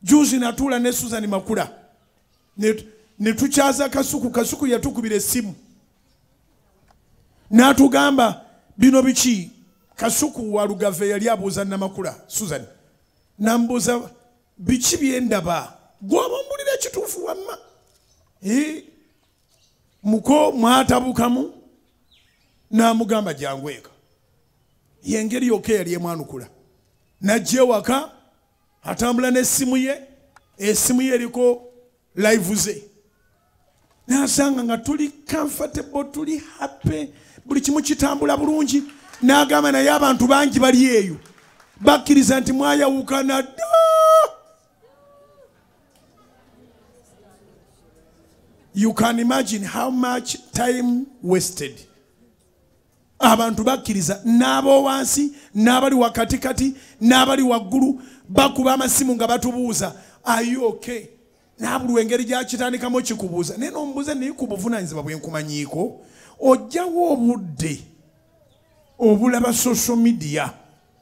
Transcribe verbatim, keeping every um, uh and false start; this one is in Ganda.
Jjuzi natula ne Susan Makula ne tukyaza Kasuku. Kasuku yatukubira essimu n'atugamba bino biki. Kasuku wa Lugave yali abuuza Namakula Susan nambuuza biki byendaba gw'obumbulira ekituufu wamma. Eh, muko mwatabukamu n'amugamba jangu eka. Yengeri yokka yali emwanukula najja ewaka atambula n'essimu ye, essimu ye eriko live ze, n'asanga nga tuli comfortable, tuli happy, buli kimu kitambula bulungi. N'agamba naye abantu bangi bali eyo bakkiriza nti mwayawukana dda. You can imagine how much time wasted. Abantu bakkiriza n'abo wansi n'abali wakati kati n'abali waggulu bakuba amasimu nga batubuuza are you okay? N'abuli engeri gyakitandikamu kikubuuza naye n'omubuuza naye ku buvunaanyizibwa bwe nkumanyiiko ojjawo obudde obulaba social media